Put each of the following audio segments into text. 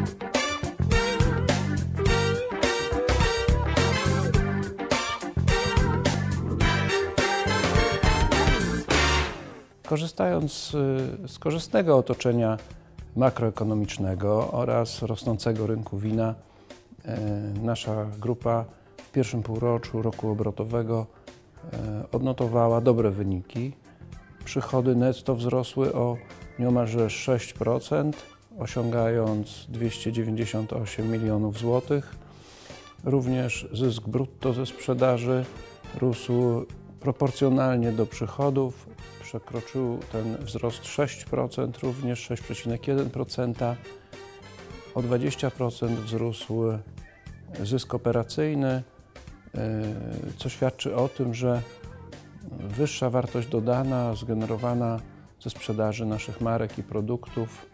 Korzystając z korzystnego otoczenia makroekonomicznego oraz rosnącego rynku wina, nasza grupa w pierwszym półroczu roku obrotowego odnotowała dobre wyniki. Przychody netto wzrosły o nieomalże 6%, osiągając 298 milionów złotych. Również zysk brutto ze sprzedaży rósł proporcjonalnie do przychodów. Przekroczył ten wzrost 6%, również 6,1%. O 20% wzrósł zysk operacyjny, co świadczy o tym, że wyższa wartość dodana zgenerowana ze sprzedaży naszych marek i produktów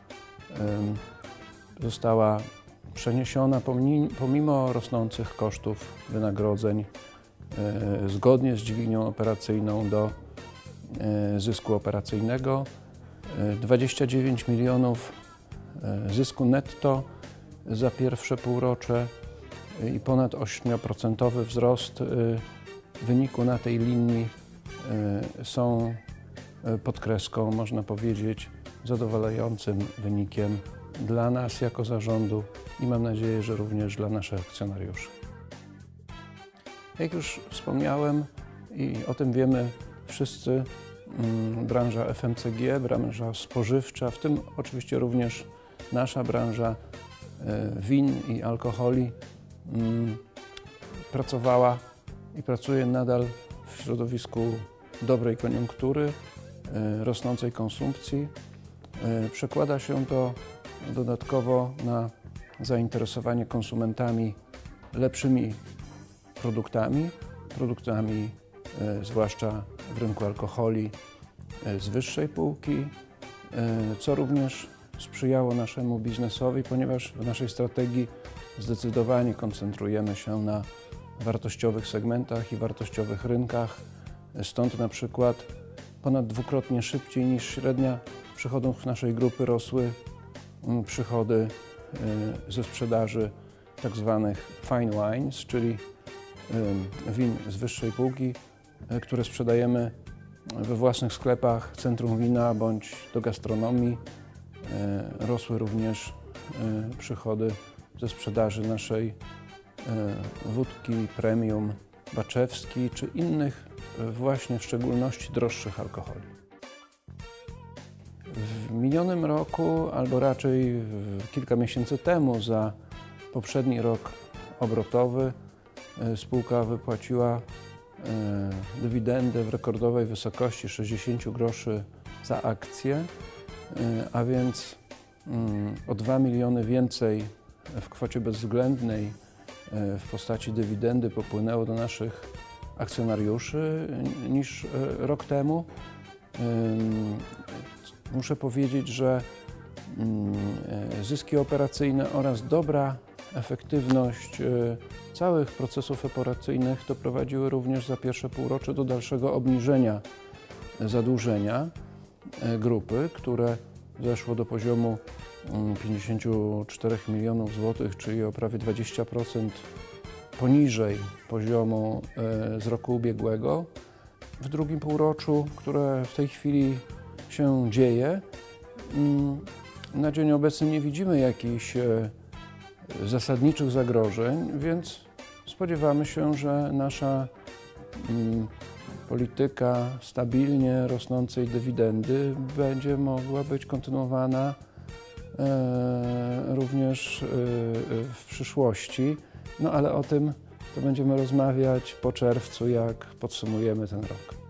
została przeniesiona pomimo rosnących kosztów wynagrodzeń zgodnie z dźwignią operacyjną do zysku operacyjnego. 29 milionów zysku netto za pierwsze półrocze i ponad 8% wzrost wyniku na tej linii są pod kreską, można powiedzieć, zadowalającym wynikiem dla nas jako zarządu i mam nadzieję, że również dla naszych akcjonariuszy. Jak już wspomniałem i o tym wiemy wszyscy, branża FMCG, branża spożywcza, w tym oczywiście również nasza branża win i alkoholi pracowała i pracuje nadal w środowisku dobrej koniunktury, rosnącej konsumpcji. Przekłada się to dodatkowo na zainteresowanie konsumentami lepszymi produktami zwłaszcza w rynku alkoholi z wyższej półki, co również sprzyjało naszemu biznesowi, ponieważ w naszej strategii zdecydowanie koncentrujemy się na wartościowych segmentach i wartościowych rynkach. Stąd na przykład ponad dwukrotnie szybciej niż średnia przychodów naszej grupy rosły przychody ze sprzedaży tak zwanych fine wines, czyli win z wyższej półki, które sprzedajemy we własnych sklepach centrum wina bądź do gastronomii. Rosły również przychody ze sprzedaży naszej wódki premium Baczewski czy innych właśnie w szczególności droższych alkoholi. W minionym roku, albo raczej kilka miesięcy temu, za poprzedni rok obrotowy, spółka wypłaciła dywidendę w rekordowej wysokości 60 groszy za akcję, a więc o 2 miliony więcej w kwocie bezwzględnej w postaci dywidendy popłynęło do naszych akcjonariuszy niż rok temu. Muszę powiedzieć, że zyski operacyjne oraz dobra efektywność całych procesów operacyjnych doprowadziły również za pierwsze półrocze do dalszego obniżenia zadłużenia grupy, które zeszło do poziomu 54 milionów złotych, czyli o prawie 20% poniżej poziomu z roku ubiegłego. W drugim półroczu, które w tej chwili się dzieje, na dzień obecny nie widzimy jakichś zasadniczych zagrożeń, więc spodziewamy się, że nasza polityka stabilnie rosnącej dywidendy będzie mogła być kontynuowana również w przyszłości. No ale o tym to będziemy rozmawiać po czerwcu, jak podsumujemy ten rok.